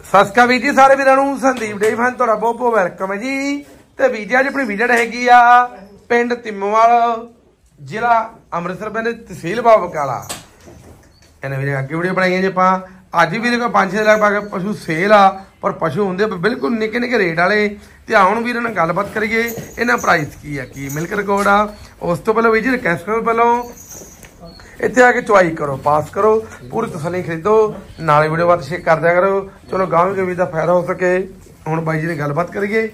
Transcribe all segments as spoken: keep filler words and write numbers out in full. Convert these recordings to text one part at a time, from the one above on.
ਸਤਿ ਸ਼੍ਰੀ ਅਕਾਲ ਵੀਰ ਜੀ ਸਾਰੇ ਵੀਰਾਂ ਨੂੰ। ਸੰਦੀਪ ਡੇਅਰੀ ਫਾਰਮ ਤੁਹਾਡਾ ਬਹੁਤ ਬਹੁਤ ਵੈਲਕਮ ਹੈ ਜੀ। ਤੇ ਵੀਰ ਜੀ ਅੱਜ ਆਪਣੀ ਵਿਜ਼ਿਟ ਹੈਗੀ ਆ ਪਿੰਡ ਤਿੰਮੋਵਾਲ, ਜ਼ਿਲ੍ਹਾ ਅੰਮ੍ਰਿਤਸਰ, ਪਿੰਡ ਤਹਿਸੀਲ ਬਾਬਾ ਬਕਾਲਾ। ਇਹਨੇ ਵੀਰੇ ਅੱਗੇ ਵੀਡੀਓ ਬਣਾਈਆਂ ਜੀ ਆਪਾਂ। ਅੱਜ ਵੀ ਵੀਰੇ ਕੋਲ ਪੰਜ ਛੇ ਲੱਖ ਪਾ ਕੇ ਪਸ਼ੂ ਸੇਲ ਆ, ਪਰ ਪਸ਼ੂ ਹੁੰਦੇ ਬਿਲਕੁਲ ਨਿੱਕੇ ਨਿੱਕੇ ਰੇਟ ਵਾਲੇ। ਤੇ ਆਉਣ ਵੀਰਾਂ ਨਾਲ ਗੱਲਬਾਤ ਕਰੀਏ ਇਹਨਾਂ ਪ੍ਰਾਈਸ ਕੀ ਆ, ਕੀ ਮਿਲਕ ਰਿਕਾਰਡ ਆ। ਉਸ ਤੋਂ ਪਹਿਲਾਂ ਵੀਰ ਜੀ ਰਿਕਵੈਸਟ ਕਰੋ, ਪਹਿਲਾਂ ਇੱਥੇ ਆ ਕੇ ਚੁਆਈ ਕਰੋ, ਪਾਸ ਕਰੋ, ਪੂਰੀ ਤਸੱਲੀ ਖਰੀਦੋ, ਨਾਲੇ ਵੀਡੀਓ ਬਾਤ ਸ਼ੇਅਰ ਕਰ ਦਿਆ ਕਰੋ। ਚਲੋ ਗਾਂਵ ਕੇ ਵੀ ਦਾ ਫਾਇਦਾ ਹੋ ਸਕੇ। ਹੁਣ ਬਾਈ ਜੀ ਨੇ ਗੱਲਬਾਤ ਕਰੀਏ।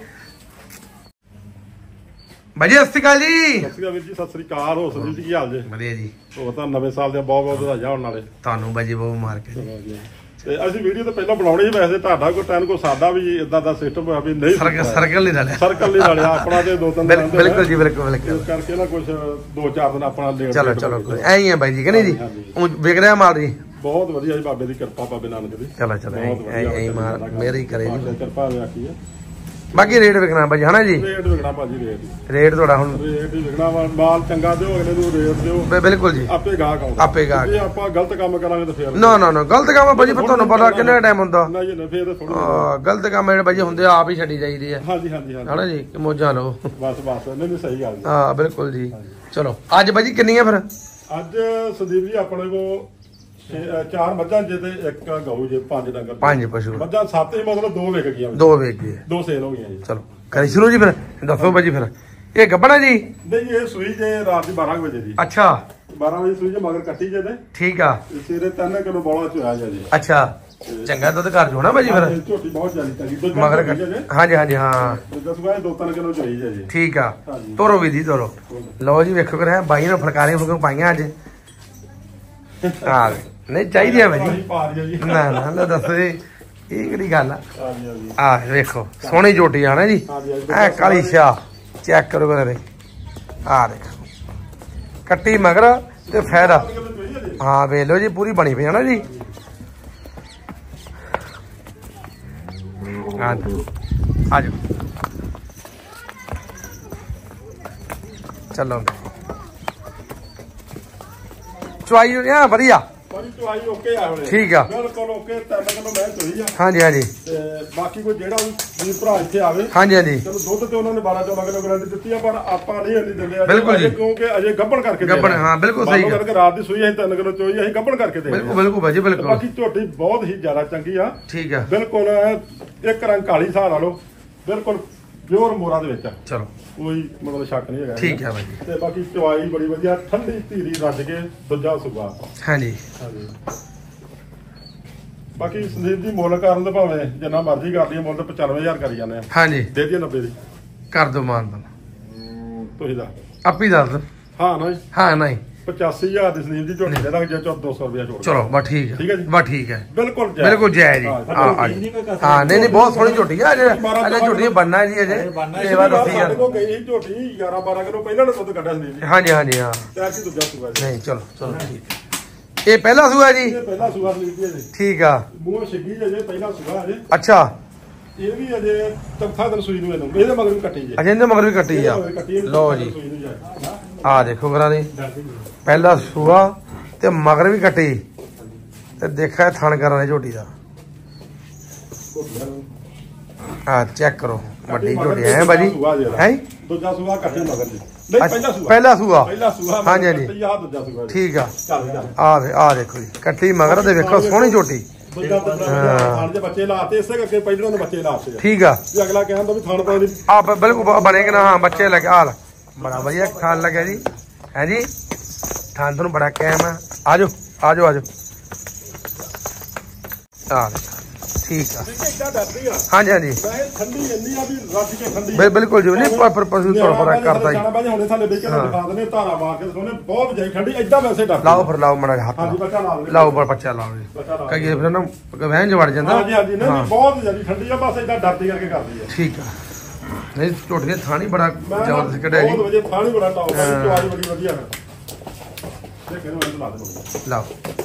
ਬਾਈ ਜੀ ਸਤਿ ਸ਼੍ਰੀ ਅਕਾਲ ਜੀ। ਸਤਿ ਸ਼੍ਰੀ ਅਕਾਲ ਵੀਰ ਜੀ। ਸਤਿ ਸ਼੍ਰੀ ਅਕਾਲ। ਹੋ ਸੰਦੀਪ ਜੀ ਕੀ ਹਾਲ ਜੀ? ਵਧੀਆ ਜੀ। ਹੋਰ ਤਾਂ ਨਵੇਂ ਸਾਲ ਦੀਆਂ ਬਹੁਤ ਬਹੁਤ ਵਧਾਈਆਂ ਹੋਣ ਨਾਲੇ ਤੁਹਾਨੂੰ ਬਾਈ ਜੀ ਬਹੁਤ ਮਾਰ ਕੇ। ਤੇ ਅਸੀਂ ਵੀਡੀਓ ਤਾਂ ਪਹਿਲਾਂ ਬਣਾਉਣੀ ਸੀ, ਵੈਸੇ ਤੁਹਾਡਾ ਕੋਈ ਟਾਈਮ ਕੋਈ ਸਾਡਾ ਵੀ ਇਦਾਂ ਦਾ ਸਿਸਟਮ ਹੋਇਆ ਵੀ ਨਹੀਂ ਸਰਕਲ ਨਹੀਂ ਰਲਿਆ, ਸਰਕਲ ਨਹੀਂ ਰਲਿਆ ਆਪਣਾ ਤੇ ਦੋ ਤਿੰਨ ਦਿਨ। ਬਿਲਕੁਲ ਜੀ, ਬਿਲਕੁਲ ਬਿਲਕੁਲ। ਇਸ ਕਰਕੇ ਨਾ ਕੁਝ ਦੋ ਚਾਰ ਦਿਨ ਆਪਣਾ ਲੇਟ। ਚਲੋ ਚਲੋ ਐਂ ਹੀ ਆ ਬਾਈ ਜੀ, ਕਹਿੰਦੇ ਜੀ ਵਿਕ ਰਿਹਾ ਮਾਲ ਜੀ। ਬਹੁਤ ਵਧੀਆ ਜੀ, ਬਾਬੇ ਦੀ ਕਿਰਪਾ, ਬਾਬੇ ਨਾਨਕ ਦੀ। ਚਲੋ ਚਲੋ ਐਂ ਹੀ ਮਾਰ ਮੇਰੀ ਕਰੇ ਜੀ ਕਿਰਪਾ ਰੱਖੀ ਹੈ। ਬਾਕੀ ਰੇਟ ਵਿਕਣਾ ਬਾਈ ਹਨਾ ਜੀ? ਰੇਟ ਵਿਕਣਾ ਭਾਜੀ, ਰੇਟ ਰੇਟ ਤੁਹਾਡਾ ਹੁਣ ਰੇਟ ਹੀ ਵਿਕਣਾ। ਮਾਲ ਚੰਗਾ ਦਿਓ, ਅਗਲੇ ਨੂੰ ਰੇਟ ਦਿਓ। ਬਿਲਕੁਲ ਜੀ, ਆਪੇ ਗਾਹਕ ਆਉਂਦਾ, ਆਪੇ ਗਾਹਕ। ਜੇ ਆਪਾਂ ਗਲਤ ਕੰਮ ਕਰਾਂਗੇ ਤਾਂ ਫੇਰ ਨਾ ਨਾ ਨਾ ਗਲਤ ਕੰਮ ਭਾਜੀ ਫਿਰ ਤੁਹਾਨੂੰ ਪਤਾ ਕਿੰਨਾ ਟਾਈਮ ਹੁੰਦਾ। ਨਹੀਂ ਨਹੀਂ ਫੇਰ ਥੋੜੀ ਗਲਤ ਕੰਮ ਜਿਹੜੇ ਭਾਜੀ ਹੁੰਦੇ ਆਪ ਹੀ ਛੱਡੀ ਜਾਈਦੇ ਆ। ਹਾਂਜੀ ਹਾਂਜੀ ਹਾਂਜੀ ਹਨਾ ਜੀ, ਕਿ ਮੋਜਾਂ ਲਓ ਬਸ ਬਸ। ਨਹੀਂ ਨਹੀਂ ਸਹੀ ਗੱਲ। ਹਾਂ ਬਿਲਕੁਲ ਜੀ। ਚਲੋ ਅੱਜ ਭਾਜੀ ਕਿੰਨੀਆਂ ਫਿਰ? ਅੱਜ ਸੰਦੀਪ ਜੀ ਆਪਣੇ ਕੋ ਚਾਰ ਮੱਝਾਂ ਜੇ ਤੇ ਇੱਕ ਗਊ ਜੇ, ਪੰਜ ਡੰਗਰ, ਪੰਜ ਪਸ਼ੂ। ਮੱਝਾਂ ਸੱਤ ਹੀ, ਮਤਲਬ ਦੋ ਵਿਕ ਗਈਆਂ, ਦੋ ਵਿਕ ਗਏ, ਦੋ ਸੇਲ ਹੋ ਗਈਆਂ ਜੀ। ਚਲੋ ਕਰੀ ਸ਼ੁਰੂ ਜੀ ਫਿਰ। ਦੱਸੋ ਭਾਜੀ ਫਿਰ ਇਹ ਗੱਬਣਾ ਜੀ? ਨਹੀਂ ਇਹ ਸੂਈ ਜੇ ਰਾਤ ਦੀ ਬਾਰਾਂ ਵਜੇ ਦੀ। ਅੱਛਾ ਬਾਰਾਂ ਵਜੇ ਸੂਈ ਜੇ, ਮਗਰ ਕੱਟੀ ਜੇ ਤੇ ਠੀਕ ਆ। ਸਵੇਰੇ ਤਿੰਨ ਕਿਲੋ ਬੋਲਾ ਚੋਇਆ ਜੀ। ਅੱਛਾ ਚੰਗਾ ਦੁੱਧ ਘਰ ਚੋਣਾ ਭਾਜੀ ਫਿਰ? ਝੋਟੀ ਬਹੁਤ ਜ਼ਿਆਦਾ ਚੰਗੀ ਦੁੱਧ ਮਗਰ ਹਾਂਜੀ ਹਾਂਜੀ ਹਾਂ ਦਸਵਾ ਦੋ ਤਿੰਨ ਕਿਲੋ ਚੋਈ ਜੀ। ਠੀਕ ਆ। ਤੋਰੋ ਵੀ ਦੀ ਤੋਰੋ। ਲਓ ਜੀ ਵੇਖੋ ਕਰ ਬਾਈ ਨੇ ਫਲਕਾਰੀਆਂ ਫੁਲਕਾਂ ਪਾਈਆਂ ਅੱਜ। ਹਾਂ ਨਹੀਂ ਚਾਹੀਦੀ ਆ ਭਾਜੀ। ਨਾ ਨਾ ਨਾ ਦੱਸੋ ਜੀ ਇਹ ਕਿਹੜੀ ਗੱਲ ਆ? ਆ ਵੇਖੋ ਸੋਹਣੀ ਝੋਟੀ ਆ ਨਾ ਜੀ, ਐ ਕਾਲੀ ਸ਼ਾਹ। ਚੈੱਕ ਕਰੋ ਕਰੇ ਆ ਦੇਖੋ ਕੱਟੀ ਮਗਰ ਤੇ ਫਾਇਦਾ। ਹਾਂ ਵੇਖ ਲਓ ਜੀ ਪੂਰੀ ਬਣੀ ਪਈ ਹੈ ਨਾ ਜੀ। ਆ ਜਾਓ ਚਲੋ ਚੁਆਈ ਆ ਵਧੀਆ। ਚੁਆਈ ਓਕੇ ਆ ਹੁਣ। ਠੀਕ ਆ ਬਿਲਕੁਲ ਓਕੇ। ਤਿੰਨ ਕਿਲੋ ਮੈਂ ਚੋਈ ਆ। ਹਾਂਜੀ ਹਾਂਜੀ। ਤੇ ਬਾਕੀ ਕੋਈ ਜਿਹੜਾ ਵੀ ਭਰਾ ਇੱਥੇ ਆਵੇ, ਹਾਂਜੀ ਹਾਂਜੀ, ਚਲੋ ਦੁੱਧ ਤੇ ਉਹਨਾਂ ਨੇ ਬਾਰਾਂ ਚੌਦਾਂ ਕਿਲੋ ਗਰੰਟੀ ਦਿੱਤੀ ਆ, ਪਰ ਆਪਾਂ ਨਹੀਂ ਇੰਨੀ ਦਿੰਦੇ। ਬਿਲਕੁਲ ਜੀ, ਕਿਉਂਕਿ ਅਜੇ ਗੱਭਣ ਕਰਕੇ ਗੱਭਣ। ਹਾਂ ਬਿਲਕੁਲ ਸਹੀ ਗੱਲ। ਕਰਕੇ ਰਾਤ ਦੀ ਸੂਈ ਅਸੀਂ ਤਿੰਨ ਕਿਲੋ ਚੋਈ, ਅਸੀਂ ਗੱਭਣ ਕਰਕੇ ਦੇ। ਬਿਲਕੁਲ ਬਿਲਕੁਲ ਭਾਜੀ ਬਿਲਕੁਲ। ਬਾਕੀ ਝੋਟੀ ਬਹੁਤ ਹੀ ਜ਼ਿਆਦਾ ਚੰਗੀ ਆ। ਠੀਕ ਆ ਬਿਲਕੁਲ ਇੱਕ ਰੰਗ ਕਾਲੀ ਹਿਸਾਬ ਲਾ ਲਓ, ਬਿਲਕੁਲ ਪਿਓਰ ਮੋਰਾ ਦੇ ਵਿੱਚ ਆ। ਚਲੋ ਕੋਈ ਮਤਲਬ ਸ਼ੱਕ ਨਹੀਂ ਹੈਗਾ। ਠੀਕ ਹੈ ਭਾਜੀ। ਤੇ ਬਾਕੀ ਚਵਾਈ ਬੜੀ ਵਧੀਆ, ਠੰਡੀ ਧੀਰੀ ਰੱਜ ਕੇ ਦੂਜਾ ਸੁਭਾ। ਹਾਂਜੀ ਹਾਂਜੀ। ਬਾਕੀ ਸੰਦੀਪ ਜੀ ਮੁੱਲ ਕਰਨ ਦੇ ਭਾਵੇਂ ਜਿੰਨਾ ਮਰਜ਼ੀ ਕਰ ਲਈਏ, ਮੁੱਲ ਤਾਂ ਪਚਾਨਵੇਂ ਹਜ਼ਾਰ ਕਰੀ ਜਾਂਦੇ ਆ। ਹਾਂਜੀ ਦੇ ਦਈਏ ਨੱਬੇ ਦੀ ਕਰ ਦੋ ਮਾਨਦਨ ਤੁਸੀਂ ਦਾ ਆਪੀ ਦੱਸ ਦੋ। ਹਾਂ ਨਾ ਹਾਂ ਨਹੀਂ ਪਚਾਸੀ ਹਜ਼ਾਰ ਦੀ ਸੰਦੀਪ ਜੀ ਝੋਟੀ ਦੇ ਦਾਂਗੇ ਜੇ ਦੋ ਸੌ ਰੁਪਇਆ ਛੋੜ। ਚਲੋ ਬਸ ਠੀਕ ਹੈ। ਠੀਕ ਹੈ ਜੀ, ਬਸ ਠੀਕ ਹੈ ਬਿਲਕੁਲ ਬਿਲਕੁਲ ਜਾਇਜ਼ ਜੀ। ਹਾਂ ਹਾਂ ਨਹੀਂ ਨਹੀਂ ਬਹੁਤ ਸੋਹਣੀ ਝੋਟੀ ਆ। ਅਜੇ ਅਜੇ ਝੋਟੀ ਬਣਨਾ ਜੀ, ਅਜੇ ਸੇਵਾ ਦੱਸੀ ਸਾਡੇ ਕੋਲ ਗਈ ਸੀ ਝੋਟੀ ਗਿਆਰਾਂ ਬਾਰਾਂ ਕਿਲੋ ਪਹਿਲਾਂ ਨੇ ਦੁੱਧ ਕੱਢਿਆ ਸੰਦੀਪ ਜੀ। ਹਾਂਜੀ ਹਾਂਜੀ ਹਾਂ ਤੇ ਅਸੀਂ ਦੂਜਾ ਸੂਆ ਜੀ। ਨਹੀਂ ਚਲੋ ਚਲੋ ਠੀਕ। ਇਹ ਪਹਿਲਾ ਸੂਆ ਜੀ? ਇਹ ਪਹਿਲਾ ਸੂਆ ਸੰਦੀਪ ਜੀ ਅਜੇ। ਠੀਕ ਆ। ਮੂੰਹ ਛਿੱਗੀ ਅਜੇ ਪਹਿਲਾ ਸੂਆ ਅਜੇ। ਅੱਛਾ ਇਹ ਵੀ ਅਜੇ ਚੌਥਾ ਦਿਨ ਸੂਈ ਨੂੰ ਇਹਨੂੰ, ਇਹਦੇ ਮਗਰ ਵੀ ਕੱਟੀ ਜੇ। ਅਜੇ ਇਹਦੇ ਮਗਰ ਵੀ ਕੱਟੀ ਆ। ਲਓ ਜੀ ਆ ਦੇਖੋ ਕਰਾਂ ਦੀ ਪਹਿਲਾ ਸੂਆ ਤੇ ਮਗਰ ਵੀ ਕੱਟੀ ਤੇ ਦੇਖਿਆ ਥਣ ਕਰਾਂ ਦੀ ਝੋਟੀ ਦਾ। ਆ ਚੈੱਕ ਕਰੋ ਵੱਡੀ ਝੋਟੀ ਹੈ ਬਾਜੀ। ਹੈ ਦੂਜਾ ਸੂਆ ਕੱਟੀ ਮਗਰ ਜੀ। ਨਹੀਂ ਪਹਿਲਾ ਸੂਆ। ਪਹਿਲਾ ਸੂਆ ਪਹਿਲਾ ਸੂਆ। ਹਾਂਜੀ ਹਾਂਜੀ ਆ ਦੂਜਾ ਸੂਆ। ਠੀਕ ਆ। ਆ ਆ ਦੇਖੋ ਜੀ ਕੱਟੀ ਮਗਰ ਤੇ ਵੇਖੋ ਸੋਹਣੀ ਝੋਟੀ। ਥਣ ਦੇ ਬੱਚੇ ਲਾਤੇ, ਇਸੇ ਕਰਕੇ ਪਹਿਲਾਂ ਦੇ ਬੱਚੇ ਲਾਤੇ। ਠੀਕ ਆ। ਵੀ ਅਗਲਾ ਕਹਿੰਦਾ ਵੀ ਥਣ ਪਾਉਣੀ ਆ ਬਿਲਕੁਲ ਬਣੇਗਾ ਨਾ। ਹਾਂ ਬੱਚੇ ਲੱਗੇ ਆ ਬੜਾ ਵਧੀਆ ਥਣ ਲੱਗਿਆ ਜੀ। ਹੈ ਜੀ ਥਣ ਤੁਹਾਨੂੰ ਬੜਾ ਕਾਇਮ ਆ। ਆ ਜਾਓ ਆ ਜਾਓ ਆ ਜਾਓ। ਆ ਠੀਕ ਆ। ਹਾਂਜੀ ਹਾਂਜੀ ਠੰਡੀ ਇੰਨੀ ਆ ਵੀ ਰੱਜ ਕੇ ਠੰਡੀ। ਬਿਲਕੁਲ ਜੀ ਨਹੀਂ ਪਰ ਪਸ਼ੂ ਥੋੜਾ ਕਰਦਾ ਜੀ। ਹੁਣੇ ਥੱਲੇ ਦੇਖ ਕੇ ਦਿਖਾ ਦਨੇ ਧਾਰਾ ਮਾਰ ਕੇ ਸੋਨੇ ਬਹੁਤ ਜਾਈ ਠੰਡੀ। ਏਦਾਂ ਵੈਸੇ ਡਰ ਲਾਓ ਫਿਰ ਲਾਓ ਮੜਾ ਹੱਥ। ਹਾਂਜੀ ਬੱਚਾ ਲਾ ਲਓ। ਲਾਓ ਪਰ ਬੱਚਾ ਲਾਓ ਜੀ। ਕਈ ਫਿਰ ਨਾ ਵਹਿਣ ਚ ਵੜ ਜਾਂਦਾ। ਹਾਂਜੀ ਹਾਂਜੀ ਨਹੀਂ ਬਹੁਤ ਜ਼ਿਆਦਾ ਠੰਡੀ ਆ, ਬਸ ਏਦਾਂ ਡਰਦੀ ਕਰਕੇ ਕਰਦੀ ਆ। ਠੀਕ ਆ। ਨਹੀਂ ਝੋਟੀ ਦੇ ਥਾਣੀ ਬੜਾ ਜ਼ਬਰਦਸਤ ਕੱਢਿਆ ਜੀ। ਬਹੁਤ ਵਧੀਆ ਥਾਣੀ ਬੜਾ ਟੌਪ ਆ। ਚਵਾਈ ਬੜੀ ਵਧੀਆ ਹੈ। ਦੇਖ ਇਹਨੂੰ ਇਹਨੂੰ ਲਾ ਦੇ ਲਾਓ।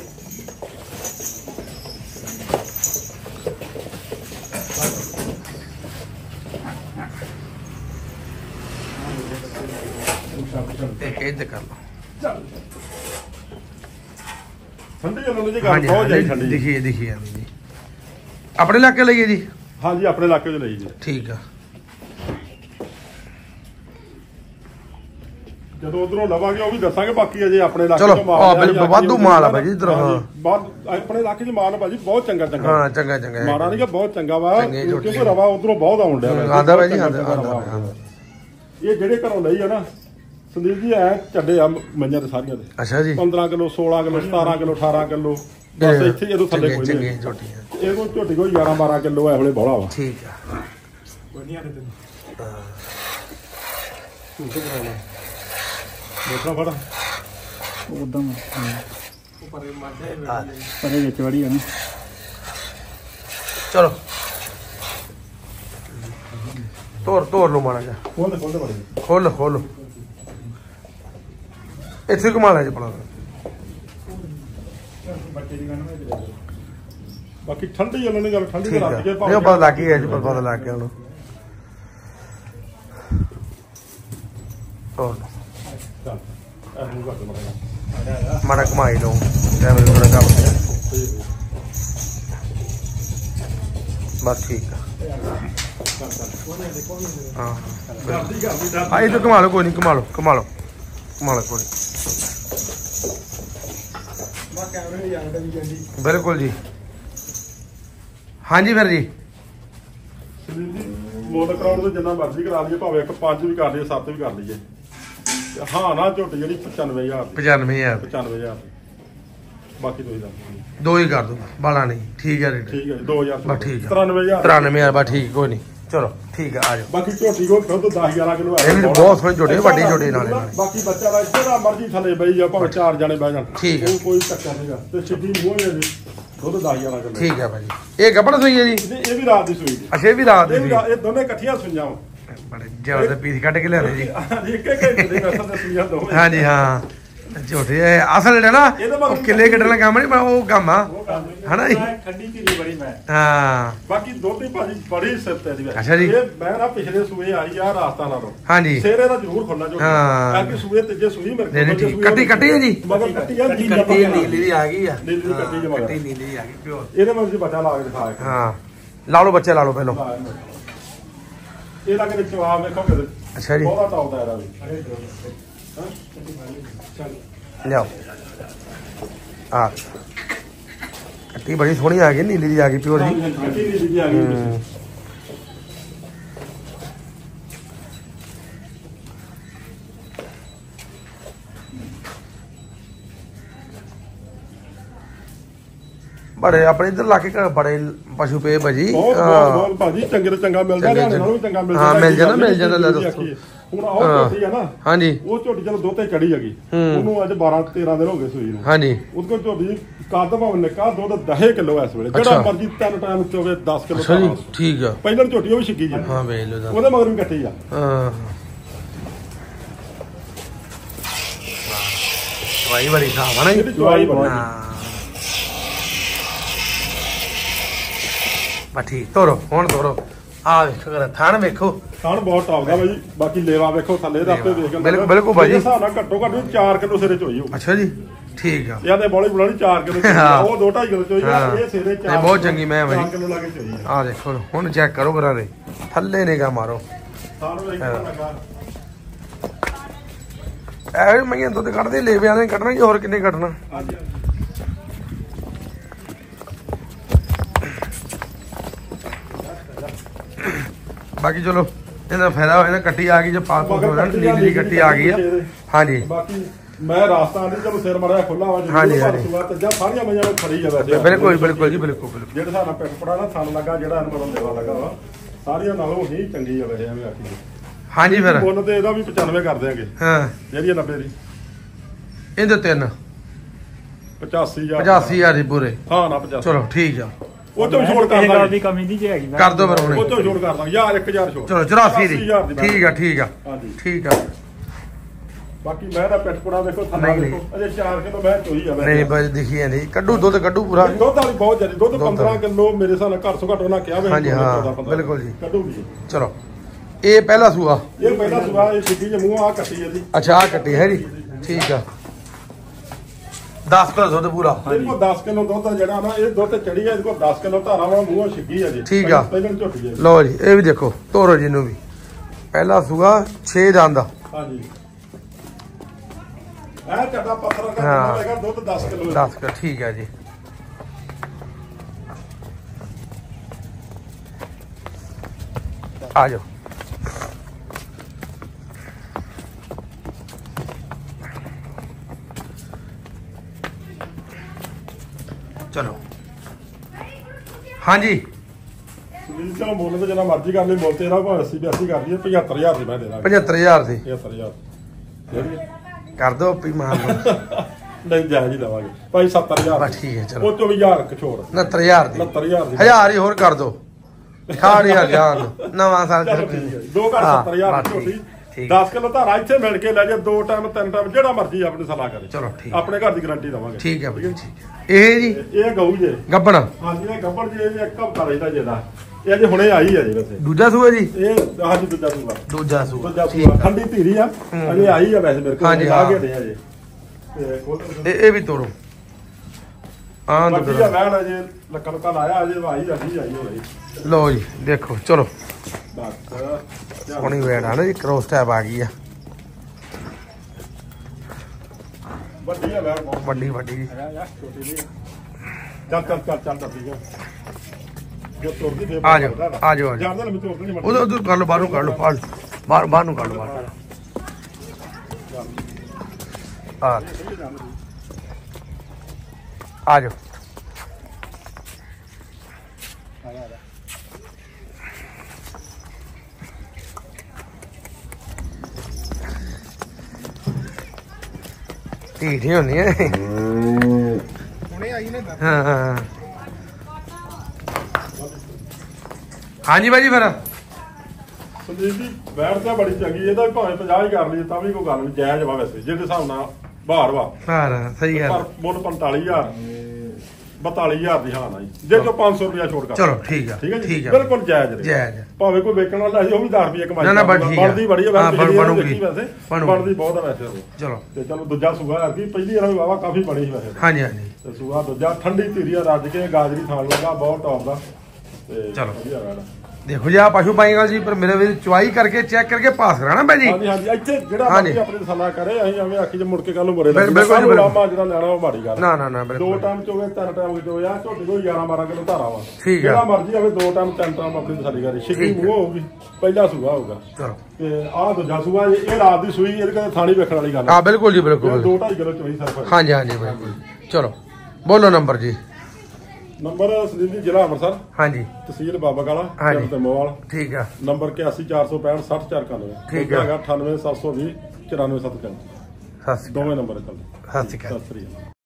ਇੱਕ ਇੱਧਰ ਕਰ ਲਓ। ਚੱਲ ਠੰਡੀ ਉਹਨਾਂ ਦੀ ਗੱਲ ਬਹੁਤ ਜ਼ਿਆਦਾ ਠੰਡੀ। ਦਿਖੀ ਦਿਖੀ ਜਾਂਦੀ ਜੀ। ਆਪਣੇ ਇਲਾਕੇ ਲਈਏ ਜੀ? ਹਾਂਜੀ ਆਪਣੇ ਇਲਾਕੇ 'ਚ ਲਈ ਜੀ। ਠੀਕ ਆ। ਜਦੋਂ ਉਧਰੋਂ ਲਵਾਂਗੇ ਉਹ ਵੀ ਦੱਸਾਂਗੇ। ਬਾਕੀ ਅਜੇ ਆਪਣੇ ਇਲਾਕੇ ਚਲੋ, ਚ ਮਾਲ ਆ ਬਿਲਕੁਲ ਵਾਧੂ ਮਾਲ ਆ ਭਾਜੀ ਇੱਧਰ। ਹਾਂ ਬਾਹਰ ਆਪਣੇ ਇਲਾਕੇ 'ਚ ਮਾਲ ਭਾਜੀ ਬਹੁਤ ਚੰਗਾ ਚੰਗਾ। ਹਾਂ ਚੰਗਾ ਚੰਗਾ ਮਾਰਾ ਨਹੀਂ ਕਿ ਬਹੁਤ ਚੰਗਾ ਵਾ, ਕਿਉਂਕਿ ਰਵਾ ਉਧਰੋਂ ਬਹੁਤ ਆਉਣ ਡਿਆ। ਆਂਦਾ ਭਾਜੀ ਆਂਦਾ। ਇਹ ਜਿਹੜੇ ਘਰੋਂ ਲਈ ਆ ਨਾ ਸੰਦੀਪ ਜੀ ਐ ਚੱਡੇ ਆ ਮਈਆਂ ਦੇ ਸਾਰੀਆਂ ਦੇ। ਅੱਛਾ ਜੀ। ਪੰਦਰਾਂ ਕਿਲੋ ਸੋਲਾਂ ਕਿਲੋ ਸਤਾਰਾਂ ਕਿਲੋ ਅਠਾਰਾਂ ਕਿਲੋ ਬਸ ਇੱਥੇ ਜਦੋਂ ਥੱਲੇ ਕੋਈ ਨਹੀਂ। ਚੰਗੀ ਝੋਟੀਆਂ ਇਹਨੂੰ ਝੋਟੀ ਕੋਈ ਗਿਆਰਾਂ ਬਾਰਾਂ ਕਿਲੋ ਐ ਹਲੇ ਬੋਲਾ ਵਾ। ਠੀਕ ਆ। ਕੋਈ ਨਹੀਂ ਆਦੇ ਤੈਨੂੰ ਦੇਖਣਾ ਫੜਾ ਉਦਾਂ ਉਹ ਪਰੇ ਮਾਝੇ ਪਰੇ ਵਿੱਚ ਵੜੀ ਆ ਨਾ। ਚਲੋ ਤੋਰ ਤੋਰ ਲਓ ਮਾੜਾ ਜਿਹਾ। ਖੋਲ ਖੋਲ ਬੜੇ ਖੋਲ ਖੋਲ ਇੱਥੇ ਘੁਮਾਣਾ ਜੀ ਪੜਾ। ਬੱਚੇ ਦੀ ਗੱਲ ਨਾ ਬਾਕੀ ਠੰਡੀ ਉਹਨਾਂ ਨੇ ਗੱਲ ਠੰਡੀ ਠੀਕ ਆ। ਰੱਖ ਕੇ ਇਹ ਪਤਾ ਲੱਗ ਗਿਆ ਜੀ, ਪਤਾ ਲੱਗ ਗਿਆ ਉਹਨੂੰ। ਤੋਰ ਲਓ ਚੱਲ ਇਹ ਨੂੰ ਘੱਟ ਮਰਾਂਗਾ ਮਾੜਾ ਘੁਮਾਈ ਲਓ ਟਾਈਮ ਥੋੜਾ ਕੰਮ ਬਸ। ਠੀਕ ਆ। ਹਾਂ ਹਾਂ ਇਹ ਤਾਂ ਘੁਮਾ ਲਓ, ਕੋਈ ਨਹੀਂ ਘੁਮਾ ਲਓ ਘੁਮਾ ਲਓ ਘੁਮਾ ਲਓ ਕੋਈ ਨੀ। ਬਿਲਕੁਲ ਜੀ। ਹਾਂਜੀ ਫਿਰ ਜੀ ਮੋਲ ਕਰਾਉਣ ਤੋਂ ਜਿੰਨਾ ਮਰਜ਼ੀ ਕਰਾ ਲਈਏ, ਭਾਵੇਂ ਇੱਕ ਪੰਜ ਵੀ ਕਰ ਲਈਏ ਸੱਤ ਵੀ ਕਰ ਲਈਏ। ਹਾਂ ਨਾ ਝੋਟੀ ਜਿਹੜੀ ਪਚਾਨਵੇਂ ਹਜ਼ਾਰ ਪਚਾਨਵੇਂ ਹਜ਼ਾਰ ਪਚਾਨਵੇਂ ਹਜ਼ਾਰ ਬਾਕੀ ਦੋ ਹਜ਼ਾਰ ਦੋ ਹੀ ਕਰ ਦੋ ਬਾਲਾ ਨਹੀਂ। ਠੀਕ ਹੈ ਰੇਟ ਠੀਕ ਹੈ ਦੋ ਹਜ਼ਾਰ ਬਸ ਠੀਕ ਆ। ਤਰਾਨਵੇਂ ਹਜ਼ਾਰ ਤਰਾਨਵੇਂ ਹਜ਼ਾਰ ਬਸ ਠੀਕ ਕੋਈ ਨਹੀਂ। ਚਲੋ ਠੀਕ ਆ ਆ ਜਾਓ। ਬਾਕੀ ਝੋਟੀ ਕੋ ਦੁੱਧ ਦਸ ਗਿਆਰਾਂ ਕਿਲੋ ਇਹ ਵੀ ਬਹੁਤ ਸੋਹਣੀ ਝੋਟੀ, ਵੱਡੀ ਝੋਟੀ ਨਾਲੇ ਨਾਲੇ। ਬਾਕੀ ਬੱਚਾ ਦਾ ਜਿਹੜਾ ਮਰਜ਼ੀ ਥੱਲੇ ਬਈ ਜਾ, ਭਾਵੇਂ ਚਾਰ ਜਣੇ ਬਹਿ ਜਾਣ ਠੀਕ ਹੈ। ਉਹ ਕੋਈ ਧੱਕਾ ਨਹੀਂਗਾ। ਤੇ ਸਿੱਧੀ ਮੂੰਹ ਹੈ ਜੀ ਦੁੱਧ ਦਸ ਗਿਆਰਾਂ ਕਿਲੋ। ਠੀਕ ਹੈ ਭਾਜੀ। ਇਹ ਗੱਬੜ ਸੂਈ ਹੈ ਜੀ? ਇਹ ਵੀ ਰਾਤ ਦੀ ਸੂਈ ਜੀ। ਅੱਛਾ ਇਹ ਵੀ ਰਾਤ ਦੀ ਇਹ ਵੀ ਸੂਈ। ਰਾਤ- ਇਹ ਦੋਨੇ ਇਕੱਠੀਆਂ ਸੂਈਆਂ ਵਾ। ਬੜੇ ਜ਼ਿਆਦਾ ਪੀਸ ਕੱਢ ਕੇ ਲਿਆਦੇ ਜੀ। ਇੱਕ ਇੱਕ ਘੰਟੇ ਦੇ ਨਸਲ ਦੇ ਸੂਈਆਂ ਦੋਵੇਂ। ਹਾਂਜੀ ਹਾਂ ਝੋਟੇ ਅਸਲ ਜਿਹੜਾ ਨਾ ਉਹ ਕਿੱਲੇ ਕੱਢਣ ਦਾ ਕੰਮ ਨਹੀਂ, ਉਹ ਕੰਮ ਆ ਹਨਾ ਜੀ। ਠੰਡੀ ਢੀਲੀ ਬੜੀ ਮੈਂ। ਹਾਂ ਬਾਕੀ ਦੁੱਧ ਦੀ ਭਾਜੀ ਬੜੀ ਸਿਫਤ ਹੈ ਜੀ। ਅੱਛਾ ਜੀ। ਇਹ ਮੈਂ ਨਾ ਪਿਛਲੇ ਸੂਏ ਆਈ ਆ ਰਾਸਤਾ ਨਾਲੋਂ। ਹਾਂਜੀ ਸੇਰੇ ਦਾ ਜ਼ਰੂਰ ਖੁੱਲਣਾ ਜੋ ਹਾਂ। ਕਿ ਸੂਏ ਤੀਜੇ ਸੂਈ ਮੇਰੇ ਨਹੀਂ ਨਹੀਂ ਠੀਕ। ਕੱਟੀ ਕੱਟੀ ਹੈ ਜੀ? ਮਗਰ ਕੱਟੀ ਆ ਕੱਟੀ ਨੀਲੀ ਦੀ ਆ ਗਈ ਆ। ਨੀਲੀ ਦੀ ਕੱਟੀ ਜੀ ਮਗਰ। ਕੱਟੀ ਨੀਲੀ ਦੀ ਆ ਗਈ ਪਿਓਰ। ਇਹਦੇ ਮਗਰ ਜੀ ਬੱਚਾ ਲਾ ਕੇ ਦਿਖਾ ਇੱਕ। ਹਾਂ ਲਾ ਲਓ ਬੱਚੇ ਲਾ ਲਓ ਪਹਿਲਾਂ। ਇਹ ਲੱਗੇ ਵਿੱਚ ਜਵਾਬ ਵੇਖੋ ਕਿਤੇ ਅੱਛਾ ਜੀ। ਬਹੁਤਾ ਟੌਪ ਦਾ ਇਹਦਾ ਵੀ। ਲਿਆਓ ਆ ਕੱਟੀ ਬੜੀ ਸੋਹਣੀ ਆ ਗਈ, ਨੀਲੀ ਦੀ ਆ ਗਈ ਪਿਓਰ ਜੀ। ਕੱਟੀ ਨੀਲੀ ਦੀ ਆ ਗਈ। ਬੜੇ ਆਪਣੇ ਇੱਧਰ ਇਲਾਕੇ ਘਰ ਬੜੇ ਪਸ਼ੂ ਪਏ ਭਾਜੀ। ਬਹੁਤ ਬਹੁਤ ਭਾਜੀ ਚੰਗੇ ਤੋਂ ਚੰਗਾ ਮਿਲਦਾ, ਹਰਿਆਣੇ ਨਾਲੋਂ ਵੀ ਚੰਗਾ ਮਿਲਦਾ। ਹਾਂ ਮਿਲ ਜਾਂਦਾ ਮਿਲ ਜਾਂਦਾ। ਲੈ ਦੱਸੋ ਹੁਣ ਉਹ ਝੋਟੀ ਆ ਨਾ। ਹਾਂਜੀ ਉਹ ਝੋਟੀ ਜਦੋਂ ਦੋ ਤੇ ਚੜੀ ਹੈਗੀ, ਉਹਨੂੰ ਅੱਜ ਬਾਰਾਂ ਤੇਰਾਂ ਦਿਨ ਹੋ ਗਏ ਸੂਈ ਨੂੰ। ਹਾਂਜੀ ਉਹਦੇ ਕੋਲ ਝੋਟੀ ਕੱਦ ਭਾਵੇਂ ਨਿੱਕਾ ਦੁੱਧ ਦਸ ਕਿਲੋ ਇਸ ਵੇਲੇ, ਜਿਹੜਾ ਮਰਜੀ ਤਿੰਨ ਟਾਈਮ ਚੋਵੇ ਦਸ ਕਿਲੋ। ਅੱਛਾ ਜੀ ਠੀਕ ਆ। ਪਹਿਲਾਂ ਝੋਟੀ ਉਹ ਵੀ ਛਿੱਕੀ ਜੀ। ਹਾਂ ਵੇਖ ਲਓ ਉਹਦੇ ਮਗਰ ਵੀ ਕੱਟੀ ਆ। ਹਾਂ ਵਾਈ ਬੜੀ ਖਾਵਾ ਨਾ ਇਹਦੀ ਚਵਾਈ ਬੜੀ। ਹਾਂ ਬਸ ਠੀਕ। ਤੋਰੋ ਹੁਣ ਤੋਰੋ। ਆ ਵੇਖੋ ਕਰ ਥਾਣ ਵੇਖੋ। ਥਾਣ ਬਹੁਤ ਟੌਪ ਦਾ ਬਾਈ। ਬਾਕੀ ਲੇਵਾ ਵੇਖੋ ਥੱਲੇ ਦਾ ਆਪੇ ਵੇਖ। ਬਿਲਕੁਲ ਬਿਲਕੁਲ ਭਾਜੀ। ਹਿਸਾਬ ਨਾਲ ਘੱਟੋ ਘੱਟ ਚਾਰ ਕਿਲੋ ਸਿਰੇ ਚੋਈ ਹੋ। ਅੱਛਾ ਜੀ ਠੀਕ ਆ। ਇਹਦੇ ਬੋਲੀ ਬੁਲਾਣੀ ਚਾਰ ਕਿਲੋ ਉਹ ਦੋ ਢਾਈ ਕਿਲੋ ਚੋਈ ਆ। ਇਹ ਸਿਰੇ ਚਾਰ ਬਹੁਤ ਚੰਗੀ ਮੈਂ ਭਾਈ। ਚਾਰ ਕਿਲੋ ਲਾ ਕੇ ਚੋਈ ਆ। ਆ ਦੇਖੋ ਹੁਣ ਚੈੱਕ ਕਰੋ ਕਰਾਂ ਦੇ ਥੱਲੇ ਨਿਗਾ ਮਾਰੋ। ਥਾਣ ਵੇਖ ਲੱਗਾ ਐ ਮੈਂ ਦੁੱਧ ਕੱਢਦੇ ਲੇਵਿਆਂ ਨੇ ਕੱਢਣਾ ਜੀ, ਹੋਰ ਕਿੰਨੇ ਕੱਢਣਾ। ਹਾਂਜੀ ਬਾਕੀ ਚਲੋ ਇਹਦਾ ਫਾਇਦਾ ਹੋਇਆ ਨਾ ਕੱਟੀ ਆ ਗਈ ਜੇ ਪਾਸ ਹੋ ਜਾਣ। ਨੀਲੀ ਦੀ ਕੱਟੀ ਆ ਗਈ ਆ। ਹਾਂਜੀ ਬਾਕੀ ਮੈਂ ਰਾਸਤਾ ਨਹੀਂ ਚਲੋ ਸਿਰ ਮੜਿਆ ਖੁੱਲਾ ਵਾ। ਹਾਂਜੀ, ਹਾਂਜੀ। ਤੇ ਜਾਂ ਸਾਰੀਆਂ ਮਈਆਂ ਨੂੰ ਖੜੀ ਆ ਵੈਸੇ। ਬਿਲਕੁਲ ਬਿਲਕੁਲ ਜੀ ਬਿਲਕੁਲ ਬਿਲਕੁਲ। ਜਿਹੜੇ ਹਿਸਾਬ ਨਾਲ ਪਿੱਠ ਪੜਾ ਨਾ ਥਣ ਲੱਗਾ, ਜਿਹੜਾ ਇਹਨੂੰ ਮਰਨ ਦੇਵਾ ਲੱਗਾ ਵਾ, ਸਾਰੀਆਂ ਨਾਲੋਂ ਹੀ ਚੰਗੀ ਆ ਵੈਸੇ ਐਵੇਂ ਆਖੀ। ਹਾਂਜੀ ਫਿਰ ਮੁੱਲ ਤੇ ਇਹਦਾ ਵੀ ਪਚਾਨਵੇਂ ਕਰ ਦਿਆਂਗੇ। ਹਾਂ ਜਿਹੜੀ ਆ ਨੱਬੇ ਦੀ ਇਹਦੇ ਤਿੰਨ ਪਚਾਸੀ ਹਜ਼ਾਰ ਪਚਾਸੀ ਹਜ਼ਾਰ ਦੀ ਪੂਰੇ। ਹਾਂ ਨਾ ਪਚਾਸੀ। ਚਲੋ ਠੀਕ ਆ। ਉਹ ਤੋਂ ਛੋੜ ਕਰ ਇਹ ਗੱਲ ਦਾਂਗੇ। ਦੀ ਕਮੀ ਨਹੀਂ ਜੇ ਹੈਗੀ। ਕਰ ਦੋ ਫਿਰ ਹੁਣੇ। ਉਹ ਤੋਂ ਛੋੜ ਕਰ ਦਾਂਗੇ ਯਾਰ ਇੱਕ ਹਜ਼ਾਰ ਛੋੜ। ਚਲੋ ਚੁਰਾਸੀ ਦੀ ਹਜ਼ਾਰ ਦੀ ਠੀਕ ਆ ਠੀਕ ਆ ਹਾਂਜੀ ਠੀਕ ਆ। ਬਾਕੀ ਮੈਂ ਦਾ ਪਿੱਠ ਪੜਾ ਵੇਖੋ ਥੱਲਾ ਨਹੀਂ, ਵੇਖੋ ਅਜੇ ਚਾਰ ਕਿਲੋ ਮੈਂ ਚੋਈ ਆ ਨਹੀਂ ਬਸ ਦਿਖੀ ਜਾਂਦੀ ਕੱਢੂ ਦੁੱਧ ਕੱਢੂ ਪੂਰਾ। ਦੁੱਧ ਵਾਲੀ ਬਹੁਤ ਜ਼ਿਆਦਾ ਦੁੱਧ ਪੰਦਰਾਂ ਕਿਲੋ ਮੇਰੇ ਹਿਸਾਬ ਨਾਲ ਘੱਟ ਤੋਂ ਘੱਟ ਉਹਨਾਂ ਕਿਹਾ ਵੇ। ਹਾਂਜੀ, ਹਾਂ, ਬਿਲਕੁਲ ਜੀ। ਕੱਢੂਗੀ। ਚਲੋ ਇਹ ਪਹਿਲਾ ਸੂਆ। ਇਹ ਪਹਿਲਾ ਸੁਭਾ ਇਹ ਸਿੱਧੀ ਜਿਹੀ ਮੂੰਹ ਆ ਕੱਟੀ ਇਹਦੀ। ਅੱਛਾ ਆ ਕੱਟੀ ਹੈ ਜੀ ਠੀਕ ਆ। ਦਸ ਕਿਲੋ ਦੁੱਧ ਪੂਰਾ ਇਹਦੇ ਕੋਲ ਦਸ ਕਿਲੋ ਦੁੱਧ ਆ ਜਿਹੜਾ ਨਾ ਇਹ ਦੁੱਧ ਚੜੀ ਆ ਇਹਦੇ ਕੋਲ ਦਸ ਕਿਲੋ ਧਾਰਾ ਵਾ ਮੂੰਹੋਂ ਛਿੱਗੀ ਆ ਜੀ ਠੀਕ ਆ। ਪਹਿਲਾਂ ਝੋਟੀ ਹੈ ਲਓ ਜੀ ਇਹ ਵੀ ਦੇਖੋ ਤੋਰੋ ਜੀ ਨੂੰ ਵੀ ਪਹਿਲਾ ਸੂਆ ਛੇ ਦੰਦ ਆ ਹਾਂਜੀ ਇਹ ਚੱਡਾ ਪੱਥਰ ਦਾ ਹਾਂ। ਹੈਗਾ ਦੁੱਧ ਦਸ ਕਿਲੋ ਦਸ ਕਿਲੋ ਠੀਕ ਹੈ ਜੀ। ਆ ਜਾਓ ਚਲੋ ਹਾਂਜੀ ਸੁਨੀਲ ਚਲੋ ਮੁੱਲ ਤੇ ਜਿੰਨਾ ਮਰਜ਼ੀ ਕਰ ਲਈ ਮੁੱਲ ਤੇ ਇਹਦਾ ਭਾਵੇਂ ਅੱਸੀ ਬਿਆਸੀ ਕਰ ਲਈਏ ਪਝੱਤਰ ਹਜ਼ਾਰ ਦੀ ਮੈਂ ਦੇ ਦਾਂਗਾ ਪਝੱਤਰ ਹਜ਼ਾਰ ਦੀ ਪਝੱਤਰ ਹਜ਼ਾਰ ਕਰ ਦੋ ਪੀ ਮਾਰ ਲਓ ਨਹੀਂ ਜਾਇਜ਼ ਹੀ ਲਵਾਂਗੇ ਭਾਈ ਸੱਤਰ ਹਜ਼ਾਰ ਬਸ ਠੀਕ ਹੈ ਚਲੋ ਉਹ ਚੌਵੀ ਹਜ਼ਾਰ ਕਛੋੜ ਉਨੱਤਰ ਹਜ਼ਾਰ ਦੀ ਉਨੱਤਰ ਹਜ਼ਾਰ ਦੀ ਹਜ਼ਾਰ ਹੀ ਹੋਰ ਕਰ ਦੋ ਅਠਾਹਠ ਹਜ਼ਾਰ ਜਾਨ ਨਵਾਂ ਸਾਲ ਚਲੋ ਠੀਕ ਹੈ ਜੀ। ਦੋ ਘਰ ਸੱਤਰ ਹਜ਼ਾਰ ਦੀ ਝੋਟੀ ਠੀਕ। ਦਸ ਕਿਲੋ ਧਾਰਾ ਇੱਥੇ ਮਿਲ ਕੇ ਲੈ ਜਾ ਦੋ ਟਾਈਮ ਤਿੰਨ ਟਾਈਮ ਜਿਹੜਾ ਮਰਜ਼ੀ ਆਪਣੇ ਸਲਾਹ ਕਰੇ ਚਲੋ ਠੀਕ ਆਪਣੇ ਘਰ ਦੀ ਗਾਰੰਟੀ ਦਵਾਂਗੇ ਠੀਕ ਹੈ ਬਈ ਠੀਕ ਹੈ ਇਹ ਜੀ ਇਹ ਗਊ ਜੇ ਗੱਬਣ ਹਾਂਜੀ ਇਹ ਗੱਬੜ ਜੀ ਇਹ ਇੱਕ ਹਫਤਾ ਰਹਿੰਦਾ ਜਿਹਦਾ ਇਹ ਅਜੇ ਹੁਣੇ ਆਈ ਹੈ ਜੀ ਵੈਸੇ ਦੂਜਾ ਸੂਆ ਜੀ ਇਹ ਹਾਂਜੀ ਦੂਜਾ ਸੂਆ ਦੂਜਾ ਸੂਆ ਦੂਜਾ ਠੀਕ ਸੂਆ ਖੰਡੀ ਧੀਰੀ ਆ ਅਜੇ ਆਈ ਆ ਵੈਸੇ ਮੇਰੇ ਕੋਲ ਹਾਂਜੀ, ਆ ਹਾਂ। ਕੇ ਦੇ ਅਜੇ ਤੇ ਖੋਲ ਇਹ ਇਹ ਵੀ ਤੋੜੋ ਆਂ ਬਾਕੀ ਦੁੱਧ ਆ ਲੈਣ ਅਜੇ ਲੱਕਾ ਲੱਕਾ ਲਾਇਆ ਅਜੇ ਵਾਈ ਜਾਂਦੀ ਆਈ ਹੋਈ ਲਓ ਜੀ ਦੇਖੋ ਚਲੋ ਬਸ ਸੋਹਣੀ ਵੇੜ ਆ ਨਾ ਜੀ ਕ੍ਰੋਸ ਟੈਪ ਆ ਗਈ ਆ ਵੱਡੀ ਆ ਲੈਣ ਬਹੁਤ ਵੱਡੀ ਵੱਡੀ ਜੀ ਯਾਰ ਛੋਟੀ ਨਹੀਂ ਚੱਲ ਚੱਲ ਚੱਲ ਚੱਲ ਚੱਲ ਠੀਕ ਆ ਜੋ ਤੋੜਦੀ ਦੇ ਆ ਜਾਓ, ਆ ਜਾਓ, ਆ ਜਾਓ। ਜਾਣਦਾ ਮੈਂ ਤੋੜਦੀ ਨਹੀਂ ਉਧਰ ਉਧਰ ਕਰ ਲਓ ਬਾਹਰੋਂ ਕਰ ਲਓ ਬਾਹਰ ਬਾਹਰ ਬਾਹਰ ਨੂੰ ਕਰ ਲਓ ਬਾਹਰ ਆ ਆ ਜਾਓ ਢੀਠ ਹੀ ਹੁੰਦੀ ਹੈ ਹੁਣੇ ਆਈ ਨੇ ਹਾਂ ਹਾਂ ਹਾਂਜੀ ਭਾਜੀ ਫਿਰ ਸੰਦੀਪ ਜੀ ਬੈਠ ਤਾਂ ਬੜੀ ਚੰਗੀ ਇਹਦਾ ਵੀ ਭਾਵੇਂ ਪੰਜਾਹ ਹੀ ਕਰ ਲਈਏ ਤਾਂ ਵੀ ਕੋਈ ਗੱਲ ਨਹੀਂ ਜਾਇਜ਼ ਵਾ ਵੈਸੇ ਜਿਹੜੇ ਹਿਸਾਬ ਨਾਲ ਬਾਹਰ ਵਾ ਹਾਂ ਸਹੀ ਗੱਲ ਪਰ ਮੁੱਲ ਪੰਤਾਲੀ ਹਜ਼ਾਰ ਬਤਾਲੀ ਹਜ਼ਾਰ ਦੀ ਹਾਂ ਨਾ ਜੀ ਜੇ ਚੋਂ ਪੰਜ ਸੌ ਰੁਪਇਆ ਛੋੜ ਕਰ ਚਲੋ ਠੀਕ ਆ ਠੀਕ ਹੈ ਜੀ ਠੀਕ ਆ ਬਿਲਕੁਲ ਜਾਇਜ਼ ਰਹੇ ਜਾਇਜ਼ ਆ। ਭਾਵੇਂ ਕੋਈ ਵੇਚਣ ਵਾਲਾ ਸੀ ਉਹ ਵੀ ਦਸ ਰੁਪਏ ਕਮਾਈ ਨਾ, ਨਾ, ਬਸ ਕਰੂਗਾ। ਠੀਕ ਆ। ਬਣਦੀ ਬੜੀ ਹੈ ਹਾਂ, ਵੈਸੇ ਬਣੂਗੀ। ਦੇਖੀ ਵੈਸੇ ਬਣੂਗੀ। ਬਣਦੀ ਬਹੁਤ ਹੈ ਵੈਸੇ ਉਹ। ਚਲੋ ਤੇ ਚਲੋ ਦੂਜਾ ਸੂਆ ਆ ਗਈ ਪਹਿਲੀ ਵਾਰ ਵੀ ਵਾਵਾ ਕਾਫੀ ਬਣੀ ਸੀ ਵੈਸੇ ਹਾਂਜੀ ਹਾਂਜੀ ਤੇ ਸੂਆ ਦੂਜਾ ਠੰਡੀ ਧੀਰੀਆ ਰੱਜ ਕੇ ਗਾਜਰੀ ਖਾਣ ਲੱਗਾ ਬਹੁਤ ਟੌਪ ਦਾ ਤੇ ਚਲੋ। ਵਧੀਆ ਰਹਿਣਾ ਦੇਖੋ ਜੀ ਆ ਪਸ਼ੂ ਪਾਈਂਗਾ ਜੀ ਪਰ ਮੇਰੇ ਵੀ ਚੁਆਈ ਕਰਕੇ ਚੈੱਕ ਕਰਕੇ ਪਾਸ ਕਰਾਣਾ ਭਾਈ ਜੀ ਹਾਂਜੀ ਹਾਂਜੀ ਇੱਥੇ ਜਿਹੜਾ ਹਾਂਜੀ। ਮਰਜ਼ੀ ਆਪਣੇ ਸਲਾਹ ਕਰੇ ਅਸੀਂ ਐਵੇਂ ਆਖੀ ਜੇ ਮੁੜ ਕੇ ਕੱਲ ਨੂੰ ਬਰੇ ਬਿਲ- ਬਿਲਕੁਲ ਜੀ, ਬਿਲਕੁਲ। ਲਾਮਾ ਜਿਹੜਾ ਲੈਣਾ ਉਹ ਮਾੜੀ ਗੱਲ ਨਾ ਨਾ ਨਾ ਦੋ ਬਿਲਕੁਲ ਟਾਈਮ ਚੋਵੇ ਤਿੰਨ ਟਾਈਮ ਚੋਵੇ ਆ ਝੋਟੀ ਕੋਈ ਗਿਆਰਾਂ ਬਾਰਾਂ ਕਿਲੋ ਧਾਰਾ ਵਾ ਠੀਕ ਆ। ਜਿਹੜਾ ਮਰਜ਼ੀ ਆਵੇ ਦੋ ਟਾਈਮ ਤਿੰਨ ਟਾਈਮ ਆਪਣੀ ਤਸੱਲੀ ਕਰੇ ਛਿੱਕੀ ਠੀਕ ਆ। ਮੂੰਹ ਹੋਊਗੀ ਪਹਿਲਾ ਸੂਆ ਹੋਊਗਾ ਚਲੋ ਤੇ ਆਹ ਦੂਜਾ ਸੂਆ ਇਹ ਇਹ ਰਾਤ ਦੀ ਸੂਈ ਇਹਦੇ ਕੋਲ ਥਾਣੀ ਵੇਖਣ ਵਾਲੀ ਗੱਲ ਹਾਂ ਬਿਲਕੁਲ ਜੀ ਬਿਲਕੁਲ ਦੋ ਢਾਈ ਕਿਲੋ ਚੋਈ ਸਰਫ ਹਾਂਜੀ ਹਾਂਜੀ ਬਿਲਕੁਲ ਚਲੋ ਬੋਲੋ ਨੰਬਰ ਜੀ ਨੰਬਰ ਸੰਦੀਪ ਜੀ ਜ਼ਿਲ੍ਹਾ ਅੰਮ੍ਰਿਤਸਰ ਹਾਂਜੀ ਤਹਿਸੀਲ ਬਾਬਾ ਕਾਲਾ ਹਾਂਜੀ। ਪਿੰਡ ਤਮੋਵਾਲ ਠੀਕ ਆ ਨੰਬਰ ਇਕਿਆਸੀ ਚਾਰ ਸੌ ਪੈਂਹਠ ਸੱਠ ਚਾਰ ਇਕਾਨਵੇਂ ਠੀਕ ਆ। ਹੈਗਾ ਅਠਾਨਵੇਂ ਸੱਤ ਸੌ ਵੀਹ ਚੁਰਾਨਵੇਂ ਸੱਤ ਪੈਂਤੀ ਸਤਿ ਸ਼੍ਰੀ ਦੋਵੇਂ ਨੰਬਰ ਚੱਲਦੇ ਅਕਾਲ ਸਤਿ ਸ਼੍ਰੀ ਅਕਾਲ ਸਤਿ ਸ੍ਰੀ ਅਕਾਲ